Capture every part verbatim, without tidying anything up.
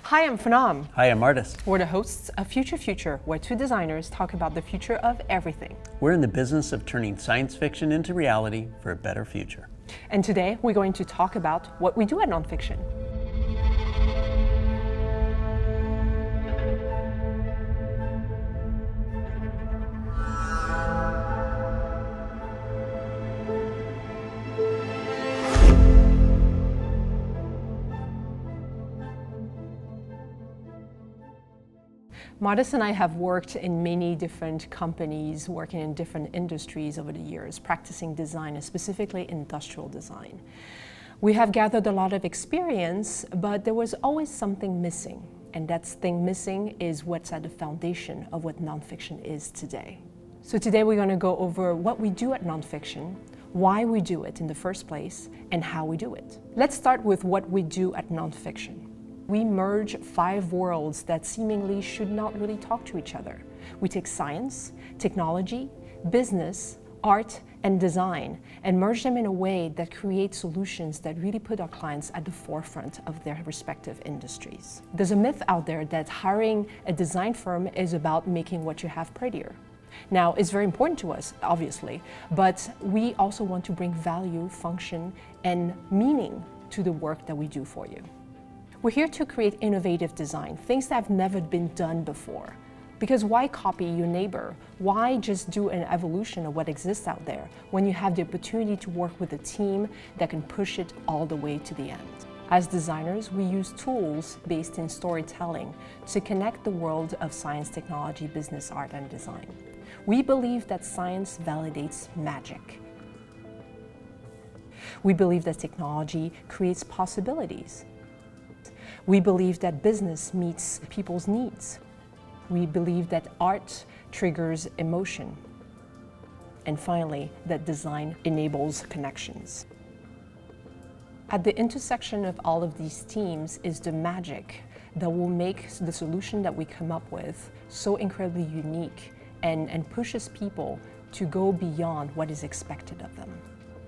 Hi, I'm Phnam. Hi, I'm Mardis. We're the hosts of Future Future, where two designers talk about the future of everything. We're in the business of turning science fiction into reality for a better future. And today we're going to talk about what we do at Nonfiction. Mardis and I have worked in many different companies, working in different industries over the years, practicing design, and specifically industrial design. We have gathered a lot of experience, but there was always something missing. And that thing missing is what's at the foundation of what Nonfiction is today. So today we're going to go over what we do at Nonfiction, why we do it in the first place, and how we do it. Let's start with what we do at Nonfiction. We merge five worlds that seemingly should not really talk to each other. We take science, technology, business, art, and design and merge them in a way that creates solutions that really put our clients at the forefront of their respective industries. There's a myth out there that hiring a design firm is about making what you have prettier. Now, it's very important to us, obviously, but we also want to bring value, function, and meaning to the work that we do for you. We're here to create innovative design, things that have never been done before. Because why copy your neighbor? Why just do an evolution of what exists out there when you have the opportunity to work with a team that can push it all the way to the end? As designers, we use tools based in storytelling to connect the world of science, technology, business, art, and design. We believe that science validates magic. We believe that technology creates possibilities. We believe that business meets people's needs. We believe that art triggers emotion. And finally, that design enables connections. At the intersection of all of these themes is the magic that will make the solution that we come up with so incredibly unique and, and pushes people to go beyond what is expected of them.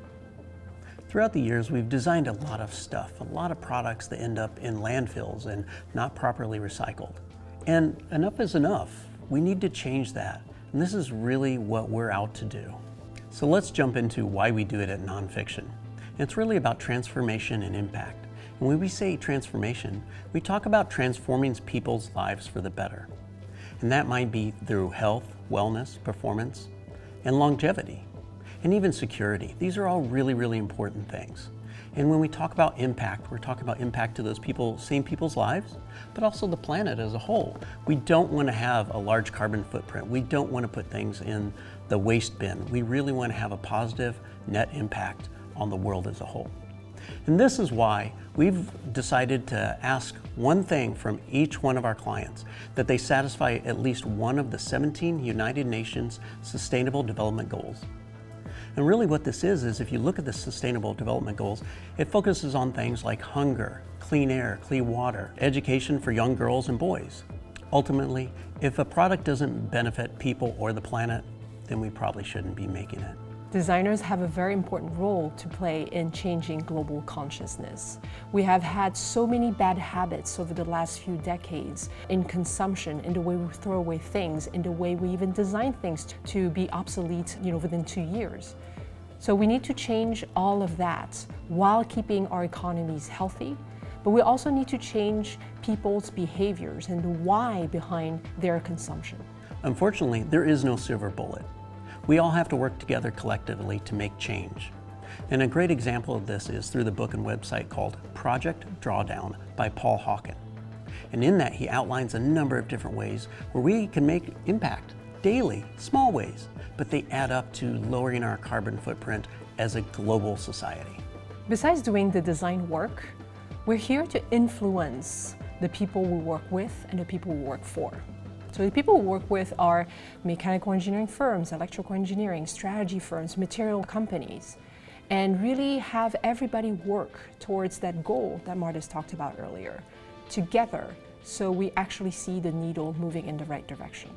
Throughout the years, we've designed a lot of stuff, a lot of products that end up in landfills and not properly recycled. And enough is enough. We need to change that. And this is really what we're out to do. So let's jump into why we do it at Nonfiction. It's really about transformation and impact. And when we say transformation, we talk about transforming people's lives for the better. And that might be through health, wellness, performance, and longevity. And even security. These are all really, really important things. And when we talk about impact, we're talking about impact to those people, same people's lives, but also the planet as a whole. We don't want to have a large carbon footprint. We don't want to put things in the waste bin. We really want to have a positive net impact on the world as a whole. And this is why we've decided to ask one thing from each one of our clients, that they satisfy at least one of the seventeen United Nations Sustainable Development Goals. And really what this is, is if you look at the Sustainable Development Goals, it focuses on things like hunger, clean air, clean water, education for young girls and boys. Ultimately, if a product doesn't benefit people or the planet, then we probably shouldn't be making it. Designers have a very important role to play in changing global consciousness. We have had so many bad habits over the last few decades in consumption, in the way we throw away things, in the way we even design things to be obsolete, you know, within two years. So we need to change all of that while keeping our economies healthy, but we also need to change people's behaviors and the why behind their consumption. Unfortunately, there is no silver bullet. We all have to work together collectively to make change. And a great example of this is through the book and website called Project Drawdown by Paul Hawken. And in that, he outlines a number of different ways where we can make impact daily, small ways, but they add up to lowering our carbon footprint as a global society. Besides doing the design work, we're here to influence the people we work with and the people we work for. So the people we work with are mechanical engineering firms, electrical engineering, strategy firms, material companies, and really have everybody work towards that goal that Mardis talked about earlier, together, so we actually see the needle moving in the right direction.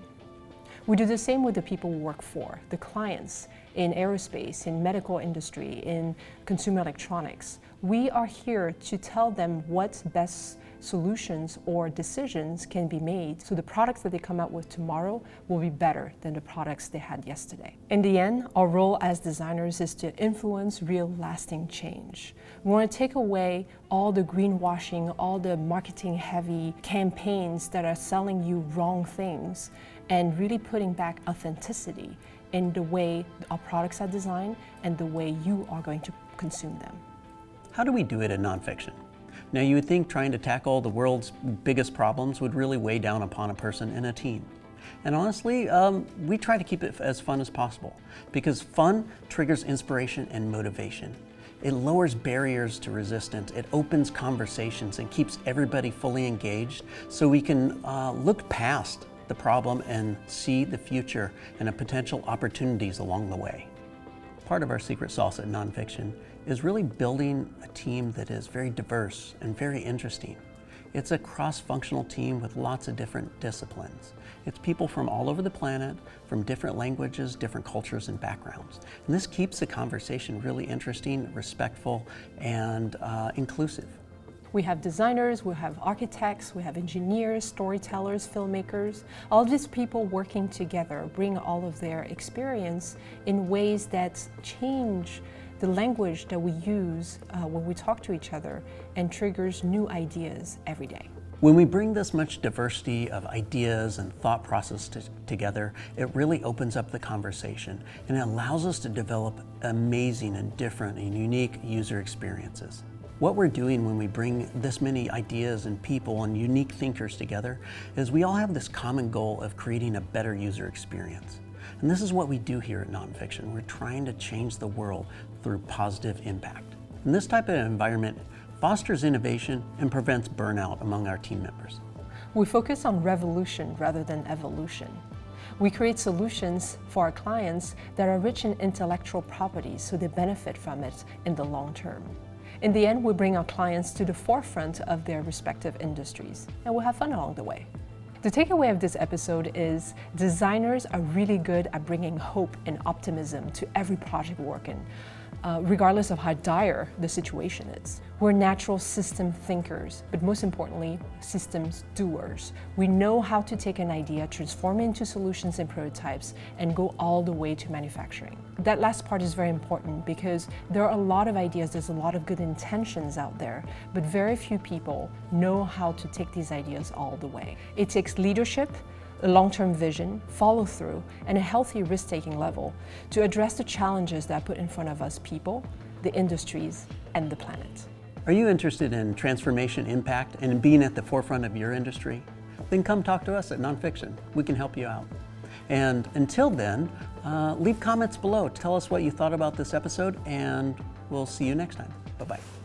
We do the same with the people we work for, the clients in aerospace, in medical industry, in consumer electronics. We are here to tell them what's best solutions or decisions can be made so the products that they come out with tomorrow will be better than the products they had yesterday. In the end, our role as designers is to influence real lasting change. We want to take away all the greenwashing, all the marketing heavy campaigns that are selling you wrong things, and really putting back authenticity in the way our products are designed and the way you are going to consume them. How do we do it at Nonfiction? Now, you would think trying to tackle the world's biggest problems would really weigh down upon a person and a team. And honestly, um, we try to keep it as fun as possible, because fun triggers inspiration and motivation. It lowers barriers to resistance, it opens conversations and keeps everybody fully engaged so we can uh, look past the problem and see the future and the potential opportunities along the way. Part of our secret sauce at Nonfiction is really building a team that is very diverse and very interesting. It's a cross-functional team with lots of different disciplines. It's people from all over the planet, from different languages, different cultures and backgrounds. And this keeps the conversation really interesting, respectful, and uh, inclusive. We have designers, we have architects, we have engineers, storytellers, filmmakers. All these people working together bring all of their experience in ways that change the language that we use uh, when we talk to each other and triggers new ideas every day. When we bring this much diversity of ideas and thought process to, together, it really opens up the conversation and it allows us to develop amazing and different and unique user experiences. What we're doing when we bring this many ideas and people and unique thinkers together is we all have this common goal of creating a better user experience. And this is what we do here at Nonfiction. We're trying to change the world through positive impact. And this type of environment fosters innovation and prevents burnout among our team members. We focus on revolution rather than evolution. We create solutions for our clients that are rich in intellectual property so they benefit from it in the long term. In the end, we bring our clients to the forefront of their respective industries, and we'll have fun along the way. The takeaway of this episode is designers are really good at bringing hope and optimism to every project we work in, uh, regardless of how dire the situation is. We're natural system thinkers, but most importantly, systems doers. We know how to take an idea, transform it into solutions and prototypes, and go all the way to manufacturing. That last part is very important because there are a lot of ideas, there's a lot of good intentions out there, but very few people know how to take these ideas all the way. It takes leadership, a long-term vision, follow-through, and a healthy risk-taking level to address the challenges that are put in front of us people, the industries, and the planet. Are you interested in transformation, impact, and in being at the forefront of your industry? Then come talk to us at Nonfiction. We can help you out. And until then, uh, leave comments below. Tell us what you thought about this episode, and we'll see you next time. Bye-bye.